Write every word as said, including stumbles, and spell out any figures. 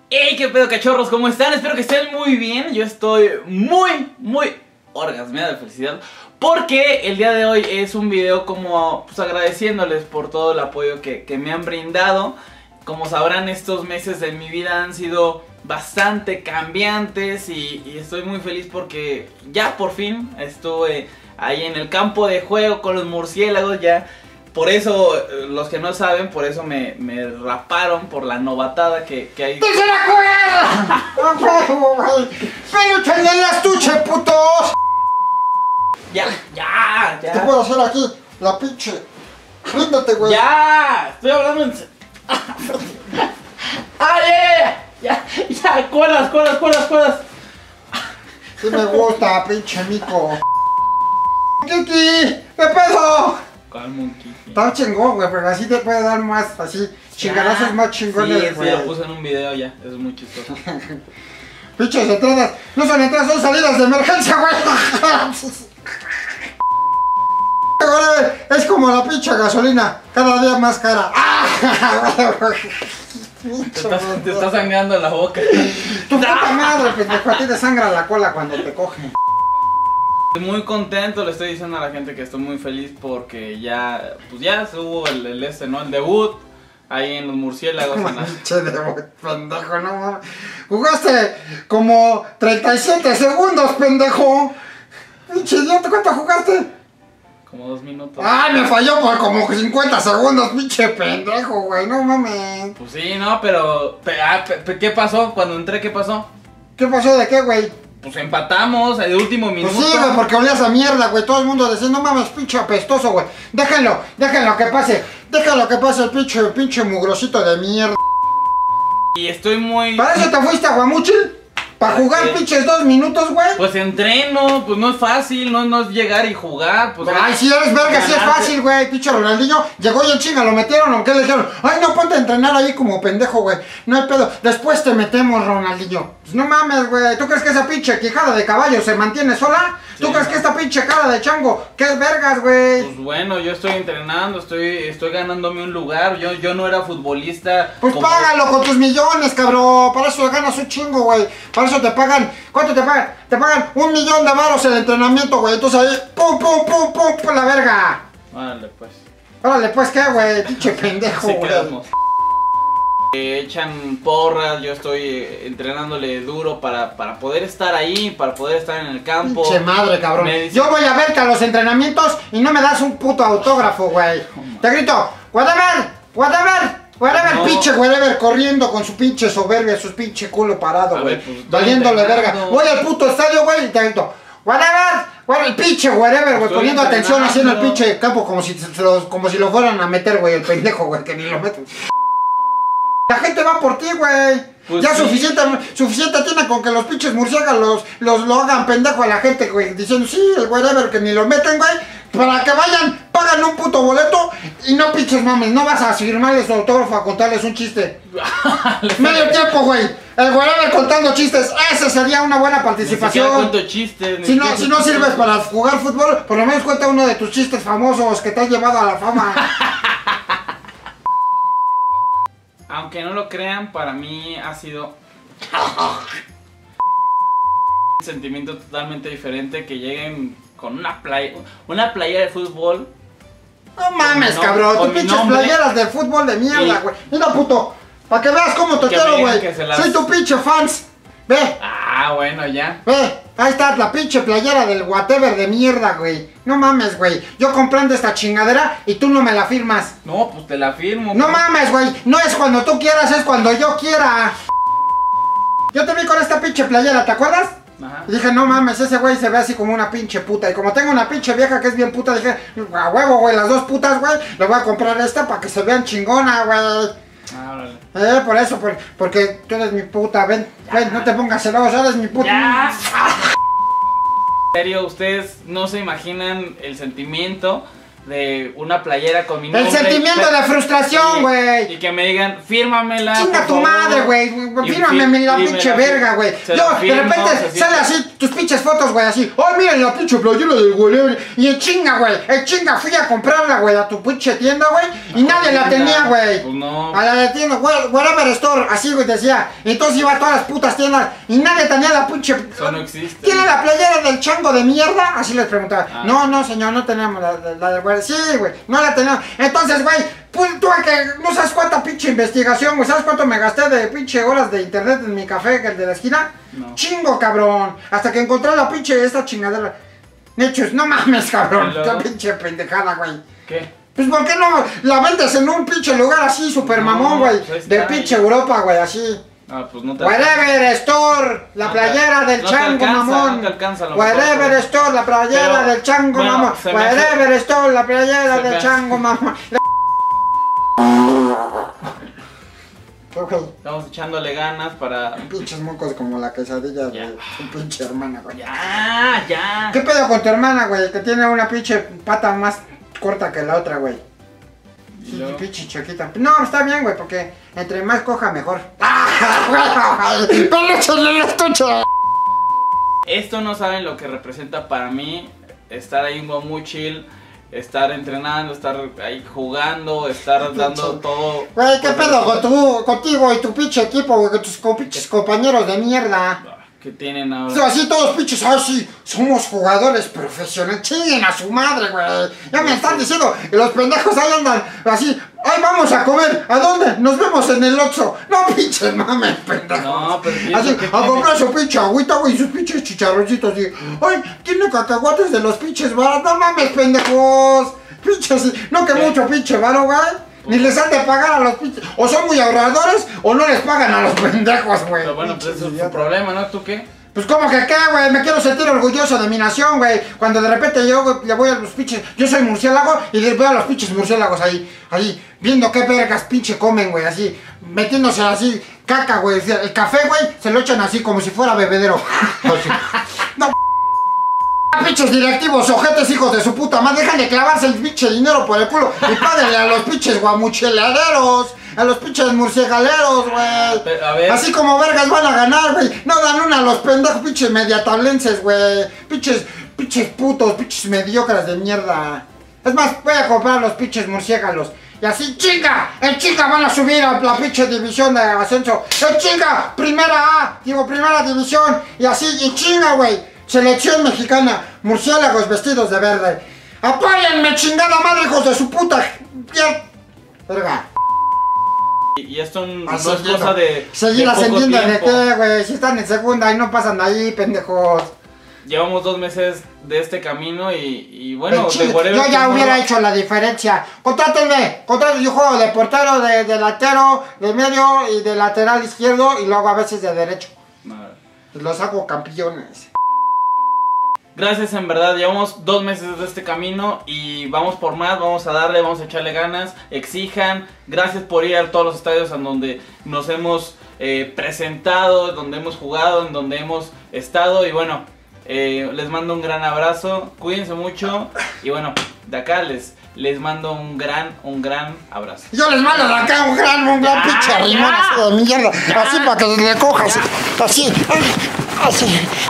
Hey, qué pedo, cachorros, ¿cómo están? Espero que estén muy bien. Yo estoy muy, muy orgasmeada de felicidad, porque el día de hoy es un video como pues, agradeciéndoles por todo el apoyo que, que me han brindado. Como sabrán, estos meses de mi vida han sido bastante cambiantes y, y estoy muy feliz porque ya por fin estuve ahí en el campo de juego con los murciélagos. Ya, por eso, los que no saben, por eso me, me raparon por la novatada que, que hay. ¡Tercera cuerda! ¡Peluche en el estuche, putos! Ya, ya, ya. ¿Qué puedo hacer aquí? La pinche. Ríndete, güey. Ya, estoy hablando en... ¡Ah, ya, ya, ya! Ya, cuerdas, cuerdas, cuerdas, cuerdas. Sí me gusta, pinche mico. ¡Kiki! ¿Qué pedo? Calma un Kiki. Está chingón, güey, pero así te puede dar más, así, chingadazos más chingones, sí, güey. Sí, lo puse en un video ya, es muy chistoso. Pinches entradas, no son entradas, son salidas de emergencia, güey. Es como la pinche gasolina, cada día más cara. Te estás, te estás sangrando en la boca. Tu puta madre, pendejo, a ti te sangra la cola cuando te cogen. Estoy muy contento, le estoy diciendo a la gente que estoy muy feliz porque ya, pues ya se hubo el, el este, ¿no? El debut ahí en los murciélagos. En la... Pinche debut, pendejo, no mames. Jugaste como treinta y siete segundos, pendejo. Pinche idiota, ¿cuánto jugaste? Como dos minutos. Ah, me falló por como cincuenta segundos, pinche pendejo, güey, no mames. Pues sí, no, pero, pe- ah, pe- pe- ¿qué pasó? Cuando entré, ¿qué pasó? ¿Qué pasó de qué, güey? Pues empatamos, el último minuto. Pues sí, güey, porque olías a mierda, güey. Todo el mundo decía, no mames, pinche apestoso, güey. Déjenlo, déjenlo que pase. Déjenlo que pase el pinche, pinche mugrosito de mierda. Y estoy muy... ¿Para eso te fuiste a Guamuchil? ¿Para jugar ¿Qué? pinches dos minutos, güey? Pues entreno, pues no es fácil, no, no es llegar y jugar, pues... Ay, si eres verga, si es ganarte. fácil, güey. Pinche Ronaldinho llegó y en chinga lo metieron, aunque le dijeron, ay, no, ponte a entrenar ahí como pendejo, güey. No hay pedo. Después te metemos, Ronaldinho. Pues no mames, güey. ¿Tú crees que esa pinche quijada de caballo se mantiene sola? ¿Tú Sí, crees no. que esta pinche cara de chango, qué vergas, güey? Pues bueno, yo estoy entrenando, estoy, estoy ganándome un lugar, yo, yo no era futbolista. Pues como- págalo con tus millones, cabrón. Para eso ganas un chingo, güey. Para eso te pagan. ¿Cuánto te pagan? Te pagan un millón de varos el entrenamiento, güey. Entonces ahí, pum, pum, pum, pum, por la verga. Órale, pues. Órale, pues, ¿qué, güey? Pinche pendejo, Así güey. quedamos. Eh, echan porras, yo estoy eh, entrenándole duro para, para poder estar ahí, para poder estar en el campo. Pinche madre, cabrón. Me dice- Yo voy a verte a los entrenamientos y no me das un puto autógrafo, güey. Te grito, whatever, whatever, whatever, No. pinche whatever, corriendo con su pinche soberbia, su pinche culo parado, A güey. ver, pues, estoy Valiéndole verga. entrenando. Voy al puto estadio, güey, y te grito, whatever, whatever, el pinche whatever, güey, Estoy poniendo atención así en el entrenando. pinche campo como si, se los- como si lo fueran a meter, güey, el pendejo, güey, que ni lo meten. La gente va por ti, güey. Pues ya sí. suficiente, suficiente tiene con que los pinches murciélagos los, los lo hagan pendejo a la gente, güey. Diciendo, sí, el whatever, que ni lo meten, güey. Para que vayan, pagan un puto boleto y no pinches mames. No vas a firmarles su autógrafo a contarles un chiste. Medio tiempo, güey. El whatever contando chistes. Ese sería una buena Ni siquiera participación. cuento chistes. ni Si no, siquiera- si no sirves para jugar fútbol, por lo menos cuenta uno de tus chistes famosos que te han llevado a la fama. Aunque no lo crean, para mí ha sido un sentimiento totalmente diferente que lleguen con una playa, una playa de fútbol. No mames, Con mi nom- cabrón, con tus mi pinches nombre. playeras de fútbol de mierda, Y- güey. Mira, puto, para que veas cómo te Que quiero, me digan güey. que se las- Soy tu pinche fans. Ve, Ah, bueno, ya. ve, ahí está la pinche playera del whatever de mierda, güey. No mames, güey. Yo comprando esta chingadera y tú no me la firmas. No, pues te la firmo. No pues. mames, güey. No es cuando tú quieras, es cuando yo quiera. Yo te vi con esta pinche playera, ¿te acuerdas? Ajá. Y dije, no mames, ese güey se ve así como una pinche puta. Y como tengo una pinche vieja que es bien puta, dije, a huevo, güey, las dos putas, güey, le voy a comprar esta para que se vean chingona, güey. Ah, órale. Eh, por eso, por- porque tú eres mi puta, ven, ven, no te pongas celoso, eres mi puta. Ya. En serio, ustedes no se imaginan el sentimiento de una playera con mi El nombre. sentimiento Pe- de frustración, güey. Y, y que me digan, fírmamela. Chinga por tu favor". madre, güey. Y Fírmame fí- la y me pinche la- verga, güey. se Yo, la de firmo, repente se sale firma. así tus pinches fotos, güey, así. ¡Ay, miren la pinche playera del güey! Y en chinga, güey. En chinga fui a comprarla, güey, a tu pinche tienda, güey. Y nadie la tenía, güey. Pues no. A la de tienda, güey, whatever store, así, güey, decía. Entonces iba a todas las putas tiendas y nadie tenía la pinche. Eso no existe. ¿Tiene la playera del chango de mierda? Así les preguntaba. Ah. No, no, señor, no tenemos la, la, la del güey. Sí, güey, no la tenemos. Entonces, güey, pues tuve que. No sabes cuánta pinche investigación, güey. ¿Sabes cuánto me gasté de pinche horas de internet en mi café, el de la esquina? No. Chingo, cabrón. Hasta que encontré la pinche esta chingadera. Nechos, no mames, cabrón. ¿Y luego? Qué pinche pendejada, güey. ¿Qué? Pues ¿por qué no la vendes en un pinche lugar así, super No, mamón, güey? pues ahí De está. pinche Europa, güey, así. Ah, pues no te Wherever Store, la No te- playera del no te chango alcanza, mamón. no te alcanza, a lo Wherever mejor, pues. Store, la playera Pero, del chango bueno, mamón. se me hace- Wherever Store, la playera se me del hace- chango mamón. Ok, Estamos echándole ganas para. pinches mocos como la quesadilla Ya. de tu pinche hermana, güey. Ya, ya. ¿Qué pedo con tu hermana, güey? Que tiene una pinche pata más corta que la otra, güey. Y Sí, luego- pinche chiquita. No, está bien, güey, porque entre más coja, mejor. ¡Ah, güey! ¡Peluche en el estuche! Esto no saben lo que representa para mí estar ahí muy chill, estar entrenando, estar ahí jugando, estar dando todo. Güey, ¿qué por- pedo con tu, contigo y tu pinche equipo, güey? Con tus co- pinches compañeros de mierda. ¿Qué tienen O ahora? sea, así todos pinches, ah, sí, somos jugadores profesionales. Chinguen a su madre, güey. Ya me están diciendo, y los pendejos ahí andan así. Ay, vamos a comer. ¿A dónde? Nos vemos en el Oxxo. No, pinche mames, pendejo. No, pero ¿y así, eso qué a tiene? comprar su pinche agüita, güey, y sus pinches chicharroncitos. Y, ay, tiene cacahuates de los pinches varos. No mames, pendejos. Pinches, no que ¿Qué? mucho pinche varo, güey. Ni les han de pagar a los pinches. O son muy ahorradores o no les pagan a los pendejos, güey. Pero bueno, pues Pinches eso es su idiotas. problema, ¿no? ¿Tú qué? Pues como que qué, güey, me quiero sentir orgulloso de mi nación, güey. Cuando de repente yo güey, le voy a los pinches, yo soy murciélago y le veo a los pinches murciélagos ahí, ahí, viendo qué vergas pinche comen, güey, así, metiéndose así, caca, güey. El café, güey, se lo echan así como si fuera bebedero. Así. No, pinches directivos, ojetes, hijos de su puta madre, dejan de clavarse el pinche dinero por el culo y páguenle a los pinches guamucheladeros, a los pinches murciegaleros, güey. Pero, a ver. Así como vergas van a ganar, güey. No dan una a los pendejos pinches mediatablenses, güey. Pinches, pinches putos, pinches mediocres de mierda. Es más, voy a comprar los pinches murciélagos. Y así, chinga, en chinga van a subir a la pinche división de ascenso. En chinga, primera A, digo, primera división. Y así, y chinga, güey. Selección mexicana, murciélagos vestidos de verde. Apóyenme, chingada madre, hijos de su puta. pier- Verga. Y, y esto no es Ascendiendo. cosa de. Seguir de poco ascendiendo de tiempo. qué, güey. Si están en segunda y no pasan ahí, pendejos. Llevamos dos meses de este camino y, y bueno, El de chile, whatever yo ya tomorrow- hubiera hecho la diferencia. Contrátenme, contrátenme. Yo juego de portero, de delantero, de medio y de lateral izquierdo y luego a veces de derecho. Madre. Y los hago campeones. Gracias, en verdad, llevamos dos meses de este camino y vamos por más, vamos a darle, vamos a echarle ganas, exijan, gracias por ir a todos los estadios en donde nos hemos eh, presentado, donde hemos jugado, en donde hemos estado y bueno, eh, les mando un gran abrazo, cuídense mucho y bueno, de acá les, les mando un gran, un gran abrazo. Yo les mando de acá un gran, un gran Ya, pinche ya. rimón así de mierda. Ya. Así para que le cojas. Así, así.